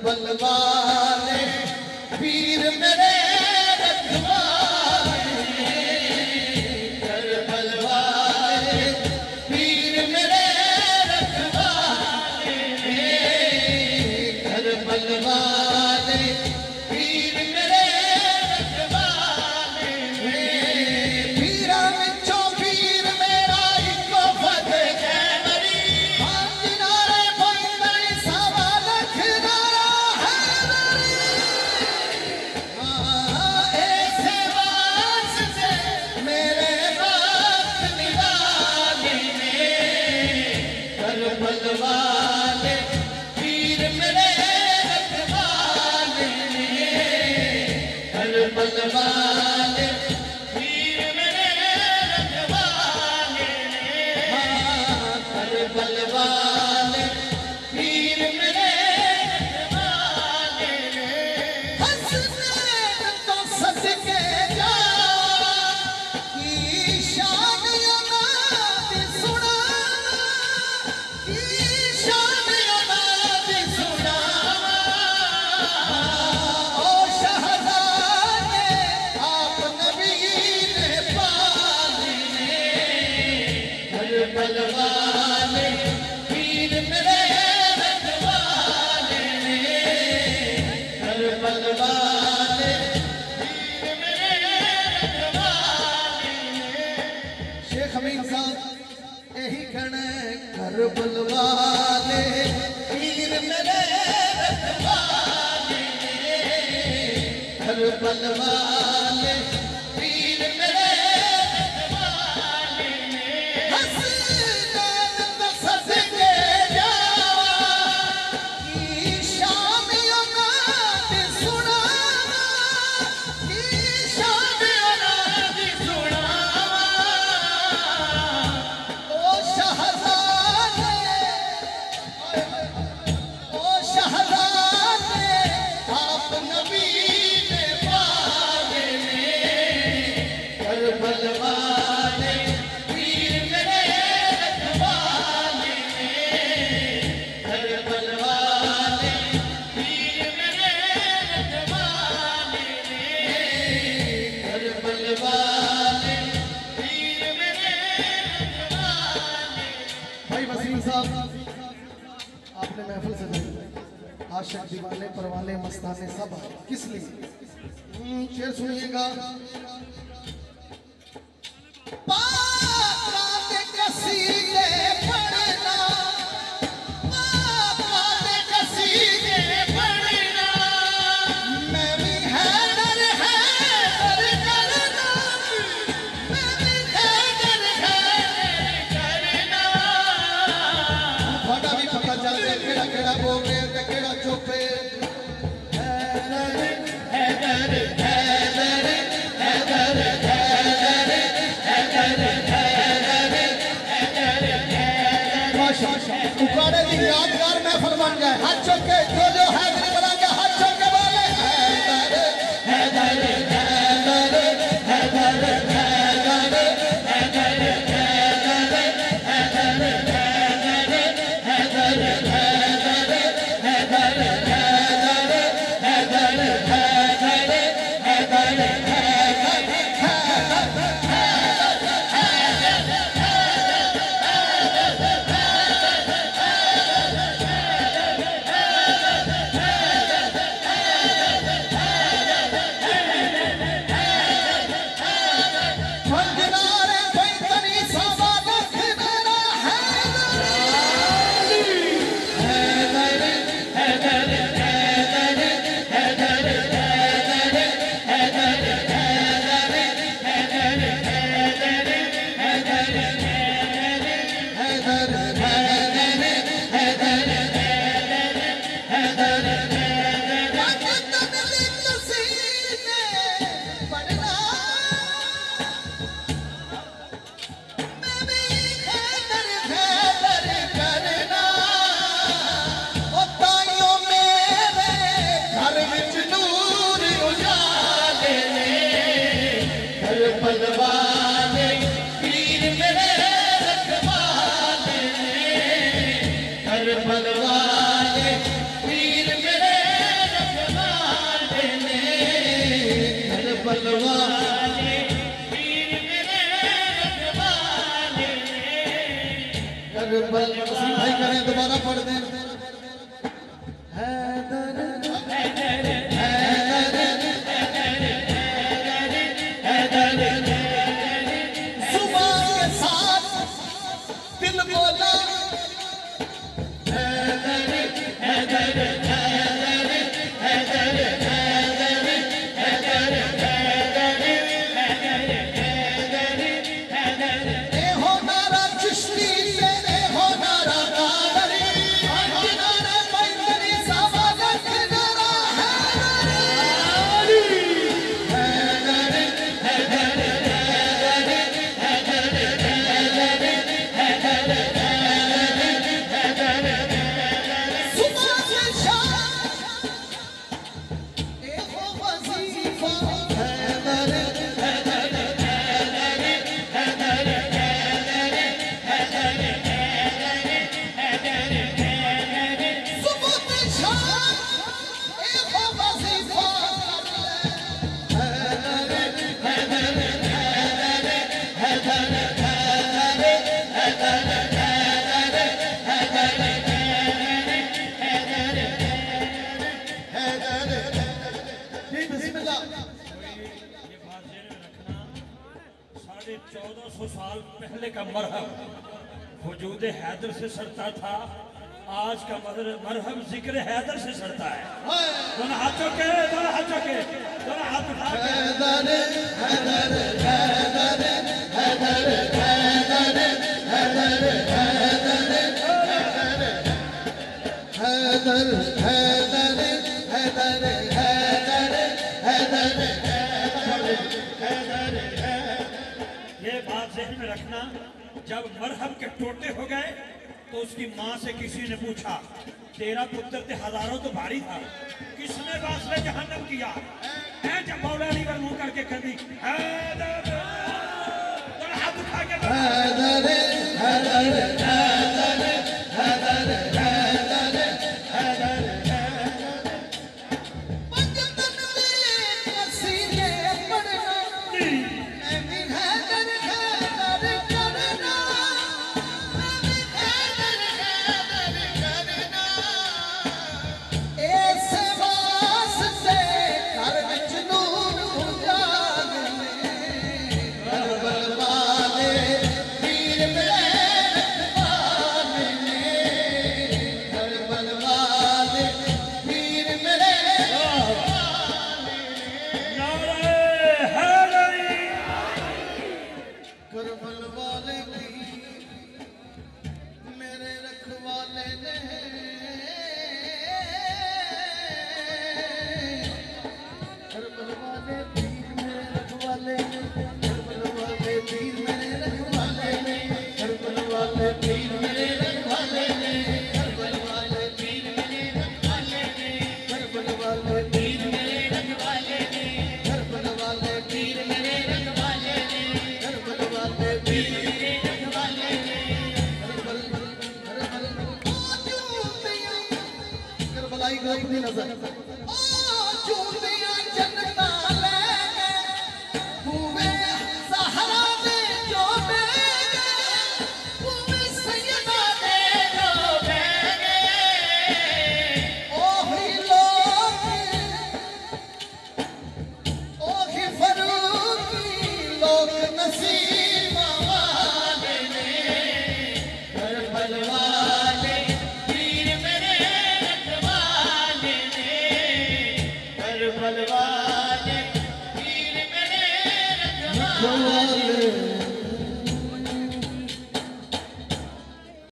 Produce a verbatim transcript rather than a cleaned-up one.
करबल वाले पीर मेरे रखवाले, करबल वाले पीर मेरे रखवाले, करबल वाले पीर मेरे रखवाले, पीरा विचों पीर मेरा इको फतेह कैमरी, पांच नारे पंदरी सवा लख नारा हैदरी, हाँ ऐसे वास्ते मेरे वक्त निराले ने, करबल वाले पीर मेरे रखवाले ने, करबल वाले पीर मेरे रखवाले ने, हाँ करबल वाले पीर मेरे रखवाले ने, हसनैन तो सदके जा की शान अनाद सुना, की शान अनाद सुना, ओ शहजादे आप नबी ने पाले ने, करबल वाले पीर मेरे रखवाले ने, करबल वाले पीर मेरे रखवाले ने। शेख हमीद साहब यही कहना है, करबल वाले पीर मेरे रखवाले ने, करबल वाले पीर मेरे रखवाले ने, हसनैन तो सदके जा की शान अनाद सुना, की शान अनाद सुना, ओ शहजादे ओ शहजादे आप नबी ने पाले ने, करबल वाले पीर मेरे रखवाले ने, करबल वाले पीर मेरे रखवाले ने, करबल वाले पीर मेरे रखवाले। भाई वसीम साहब आपने महफिल से आशिक दीवाने परवाने मस्ताने सब आए, किस लिए? हम्म, शेर सुनिएगा। पाका के कसीदे पढ़ना, पाका के कसीदे पढ़ना, मैं भी हैदर हैदर करना, मैं भी हैदर हैदर करना, थोड़ा भी पता चल जाए केड़ा केड़ा बोले ते केड़ा चुपे, हैदर हैदर हैदर हैदर हैदर पुकारे दी यादगार महफिल बन जाए, हाथ चुक के जो जो हैदरी बुलाएंगे हाथ चुक के बोले, हैदर हैदर हैदर हैदर हैदर हैदर हैदर हैदर हैदर हैदर करबल वसीम भाई करें दोबारा पढ़ दें हैदर हैदर हैदर जुबान के साथ दिल बोला हैदर हैदर हैदर हैदर चौदह सौ साल पहले का मरहम वजूद हैदर से सड़ता था, आज का मरहम जिक्र हैदर से सड़ता है। दोनों हाथों के दोनों हाथों के दोनों हाथ उठा के हैदर हैदर हैदर हैदर हैदर हैदर हैदर हैदर हैदर हैदर ये बात ज़हन में रखना, जब मरहम के टोटे हो गए तो उसकी माँ से किसी ने पूछा, तेरा पुत्र ते हजारों तो भारी था, किसने वास्ते जहन्नम किया? है जब मौलानी पर मुंह करके कर दी हैदर, हाथ उठा के हैदर हैदर हैदर हैदर हैदर हैदर पंजतन में नसीले पड़ना मैं भी हैदर हैदर करना मैं भी हैदर हैदर करना ऐसे वास्ते कर विच नूर उजाले करबल वाले पीर मेरे रखवाले ने करबल वाले पीर मेरे नारे हैदरी करबल वाले पीर मेरे रखवाले ने करबल वाले पीर मेरे रखवाले ने करबल वाले पीर मेरे रखवाले ने करबल वाले पीर मेरे रखवाले ने करबल वाले पीर मेरे रखवाले ने करबल वाले पीर मेरे रखवाले ने करबल वाले पीर मेरे रखवाले ने करबल वाले पीर मेरे रखवाले ने करबल करबल ओ चूतियां करबलाई को अपनी नजर ओ चूतियां जन्नता ले हुए सहारा दे जो बेगे हुए सैयदा दे जो बेगे ओही लोग ओही फरूकी लोग नसीब वाले ने करबल वाले पीर मेरे रखवाले ने करबल वाले पीर मेरे रखवाले